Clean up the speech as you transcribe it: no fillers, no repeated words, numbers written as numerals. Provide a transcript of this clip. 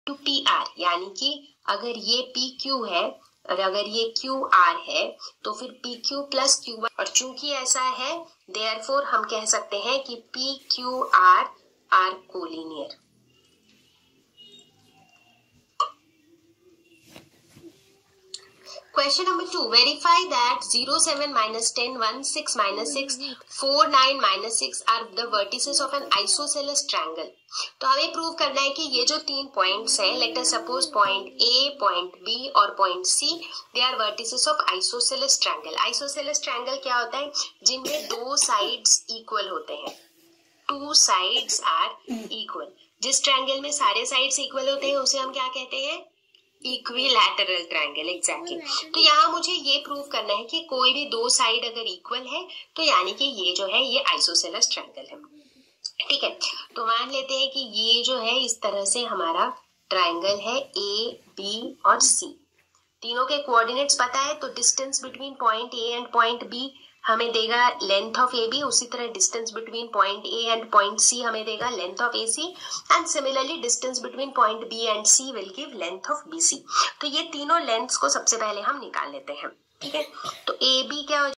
To P R, यानी कि अगर ये पी क्यू है और अगर ये क्यू आर है तो फिर P Q plus Q R, और चूंकि ऐसा है देयरफॉर हम कह सकते हैं कि P Q R are collinear. Question number 2. Verify that 0, 7, minus 10, 1, 6, minus 6, 4, 9, minus 6 are the vertices of an isosceles triangle. तो हमें प्रूव करना है कि ये जो तीन पॉइंट्स हैं, let us suppose point A, point B और point C, they are vertices of isosceles triangle. Isosceles triangle क्या होता है? जिनमें दो साइड्स इक्वल होते हैं, टू साइड्स आर इक्वल। जिस ट्रायंगल में सारे साइड्स इक्वल होते हैं उसे हम क्या कहते हैं? Equilateral triangle. एग्जैक्टली। तो यहाँ मुझे ये प्रूव करना है कि कोई भी दो साइड अगर इक्वल है तो यानी कि ये जो है ये आइसोसेलेस ट्रायंगल है। ठीक है, तो मान लेते हैं कि ये जो है इस तरह से हमारा ट्रायंगल है ए, बी और सी। तीनों के कोऑर्डिनेट्स पता है, तो distance between point A and point B हमें देगा लेंथ ऑफ ए बी, उसी तरह distance between point A and point C हमें देगा length of A C, and similarly distance between point B and C will give length of B C. तो ये तीनों lengths को सबसे पहले हम निकाल लेते हैं। ठीक है, तो ए बी क्या हो